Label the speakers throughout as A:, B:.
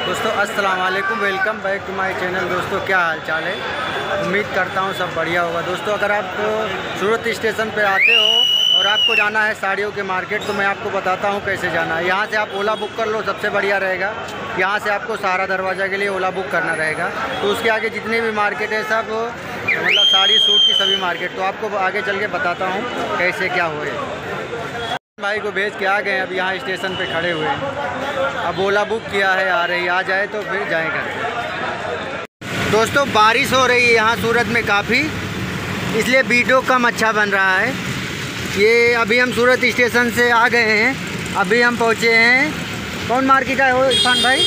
A: दोस्तों अस्सलाम वालेकुम, welcome back to my channel. दोस्तों क्या हाल चाल है, उम्मीद करता हूँ सब बढ़िया होगा। दोस्तों अगर आप सूरत स्टेशन पे आते हो और आपको जाना है साड़ियों के मार्केट, तो मैं आपको बताता हूँ कैसे जाना है। यहाँ से आप ओला बुक कर लो, सबसे बढ़िया रहेगा। यहाँ से आपको सहारा दरवाज़ा के लिए ओला बुक करना रहेगा। तो उसके आगे जितने भी मार्केट है सब मतलब साड़ी सूट की सभी मार्केट, तो आपको आगे चल के बताता हूँ कैसे क्या हो। भाई को भेज के आ गए, अब यहाँ स्टेशन पे खड़े हुए हैं। अब ओला बुक किया है, आ रही, आ जाए तो फिर जाएँ करके। दोस्तों बारिश हो रही है यहाँ सूरत में काफ़ी, इसलिए वीडियो कम अच्छा बन रहा है। ये अभी हम सूरत स्टेशन से आ गए हैं, अभी हम पहुँचे हैं। कौन मार्केट है वो इरफान भाई?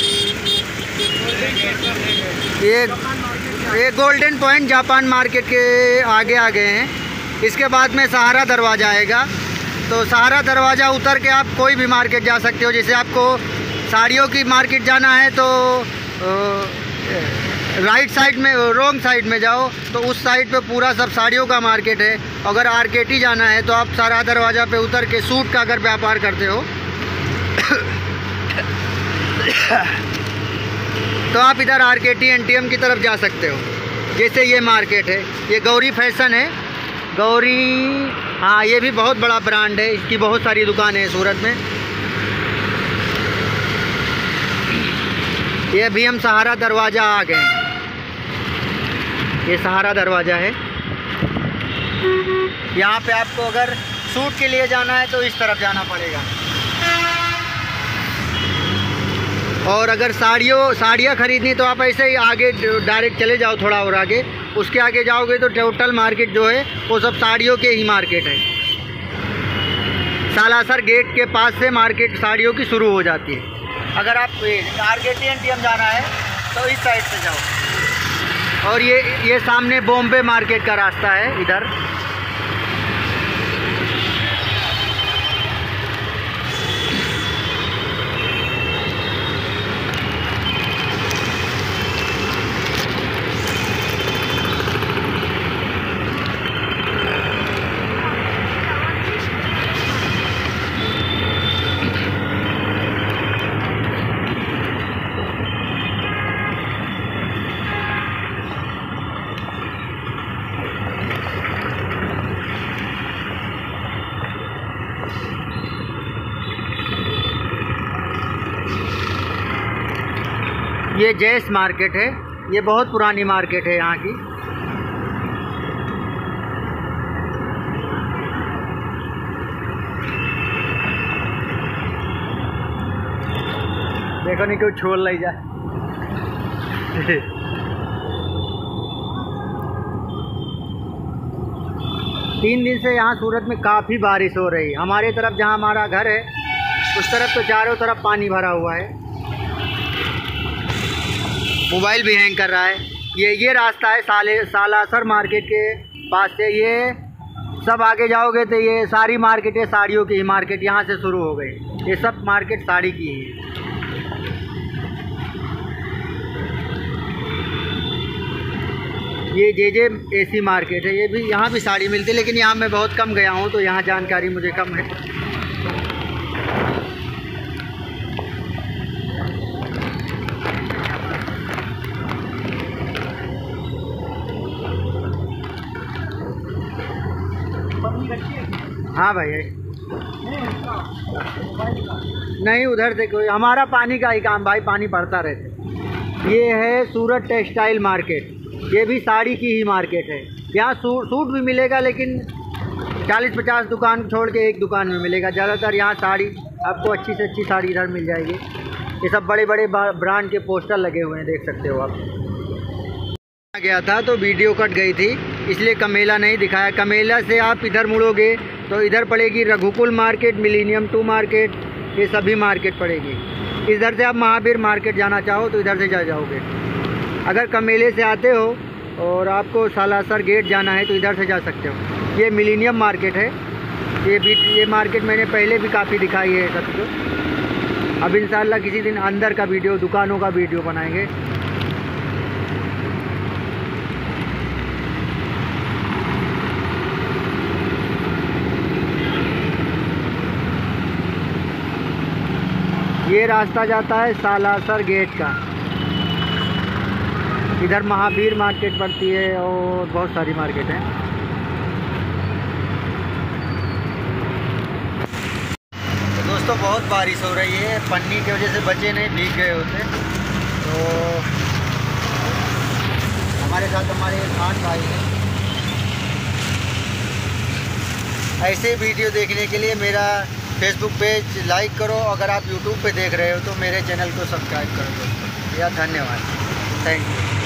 A: ये गोल्डन पॉइंट जापान मार्केट के आगे आ गए हैं। इसके बाद में सहारा दरवाज़ा आएगा, तो सहारा दरवाज़ा उतर के आप कोई भी मार्केट जा सकते हो। जैसे आपको साड़ियों की मार्केट जाना है तो राइट साइड में, रोंग साइड में जाओ तो उस साइड पे पूरा सब साड़ियों का मार्केट है। अगर आरकेटी जाना है तो आप सहारा दरवाज़ा पे उतर के सूट का अगर व्यापार करते हो तो आप इधर आरकेटी एनटीएम की तरफ जा सकते हो। जैसे ये मार्केट है, ये गौरी फैशन है, गौरी, हाँ ये भी बहुत बड़ा ब्रांड है, इसकी बहुत सारी दुकानें हैं सूरत में। ये अभी हम सहारा दरवाज़ा आ गए हैं, ये सहारा दरवाज़ा है। यहाँ पे आपको अगर सूट के लिए जाना है तो इस तरफ जाना पड़ेगा, और अगर साड़ियाँ खरीदनी तो आप ऐसे ही आगे डायरेक्ट चले जाओ, थोड़ा और आगे, उसके आगे जाओगे तो टोटल मार्केट जो है वो सब साड़ियों के ही मार्केट है। सालासर गेट के पास से मार्केट साड़ियों की शुरू हो जाती है। अगर आप आरकेटी एनटीएम जाना है तो इस साइड से जाओ, और ये सामने बॉम्बे मार्केट का रास्ता है इधर। ये जैस मार्केट है, ये बहुत पुरानी मार्केट है यहाँ की। देखो नहीं क्यों छोड़ लाई जा तीन दिन से यहाँ सूरत में काफ़ी बारिश हो रही है। हमारे तरफ जहाँ हमारा घर है उस तरफ तो चारों तरफ पानी भरा हुआ है। मोबाइल भी हैंग कर रहा है। ये रास्ता है सालासर मार्केट के पास से। ये सब आगे जाओगे तो ये सारी मार्केटें साड़ियों की ही मार्केट यहाँ से शुरू हो गई। ये सब मार्केट साड़ी की ही है। ये जे एसी मार्केट है, ये भी, यहाँ भी साड़ी मिलती है, लेकिन यहाँ मैं बहुत कम गया हूँ तो यहाँ जानकारी मुझे कम है। हाँ भाई है, नहीं उधर से कोई, हमारा पानी का ही काम भाई, पानी पड़ता रहता। ये है सूरत टेक्सटाइल मार्केट, ये भी साड़ी की ही मार्केट है। यहाँ सूट भी मिलेगा, लेकिन 40-50 दुकान छोड़ के एक दुकान में मिलेगा। ज़्यादातर यहाँ साड़ी आपको अच्छी से अच्छी साड़ी इधर मिल जाएगी। ये सब बड़े बड़े ब्रांड के पोस्टर लगे हुए हैं, देख सकते हो आप। गया था तो वीडियो कट गई थी, इसलिए कमेला नहीं दिखाया। कमेला से आप इधर मुड़ोगे तो इधर पड़ेगी रघुकुल मार्केट, मिलीनियम 2 मार्केट, ये सभी मार्केट पड़ेगी। इधर से आप महावीर मार्केट जाना चाहो तो इधर से जाओगे। अगर कमेले से आते हो और आपको सालासर गेट जाना है तो इधर से जा सकते हो। ये मिलीनियम मार्केट है। ये मार्केट मैंने पहले भी काफ़ी दिखाई है सबको। अब इंशाल्लाह किसी दिन अंदर का वीडियो, दुकानों का वीडियो बनाएंगे। ये रास्ता जाता है सालासर गेट का। इधर महावीर मार्केट पड़ती है और बहुत सारी मार्केट हैं। तो दोस्तों बहुत बारिश हो रही है, पन्नी की वजह से बच्चे नहीं भीग गए होते। तो हमारे साथ हमारे इरफान भाई हैं। ऐसे वीडियो देखने के लिए मेरा फेसबुक पेज लाइक करो, अगर आप यूट्यूब पे देख रहे हो तो मेरे चैनल को सब्सक्राइब करो दोस्तों। या धन्यवाद, थैंक यू।